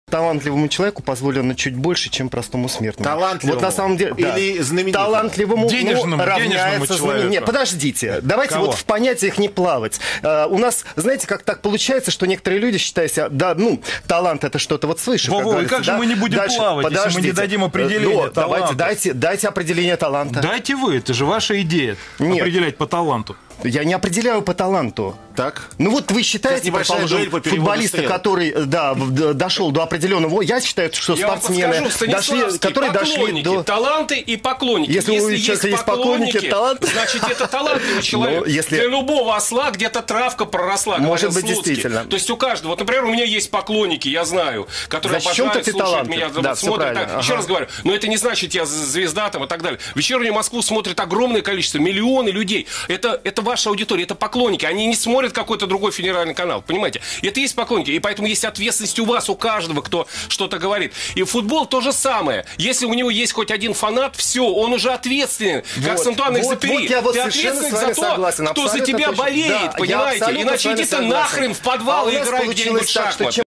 Талантливому человеку позволено чуть больше, чем простому смертному. Талантливому? Вот на самом деле, да. Или знаменитому? Талантливому Денежному равняется человеку. Нет, подождите. Давайте Кого? вот в понятиях не плавать. У нас, знаете, как так получается, что некоторые люди считают себя, да, ну, талант это что-то вот свыше. Во-во, и как же мы не будем плавать, если мы не дадим определение таланта? Дайте определение таланта. Дайте вы, это же ваша идея. Нет. Определять по таланту. Я не определяю по таланту. Так. Ну вот вы считаете, небольшая предположим, дуэль по переводу футболиста, стрел. который дошел до определенного... Я считаю, что Я вам спортсмены, подскажу, дошли, которые дошли поклонники, до... таланты и поклонники. Если у человека есть поклонники, талант... значит, это талантливый человек. если- Для любого осла где-то травка проросла. Может говорил быть, Слуцкий. действительно. То есть у каждого... Вот, например, у меня есть поклонники, я знаю, которые Значит, в чем-то обожают, ты слушают талантлив. меня, Да, вот всё смотрят. правильно. Еще раз говорю, но это не значит, я звезда там и так далее. Вечернюю Москву смотрит огромное количество, миллионы людей. Это ваша аудитория, это поклонники. Они не смотрят какой-то другой федеральный канал, понимаете? Это есть поклонники, и поэтому есть ответственность у вас, у каждого, кто что-то говорит. И футбол то же самое. Если у него есть хоть один фанат, все, он уже ответственен. Как Сантуан-Экзюпери. вот я вот Ты совершенно ответственен с вами за то, согласен, кто за абсолютно тебя точно. болеет, Да, я понимаете? абсолютно с Иначе вами иди ты согласен. нахрен в подвал А у и нас играй получилось где-нибудь в так, что шахматы.